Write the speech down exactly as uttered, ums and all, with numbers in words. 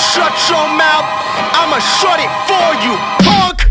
shut your mouth, I'ma shut it for you, punk!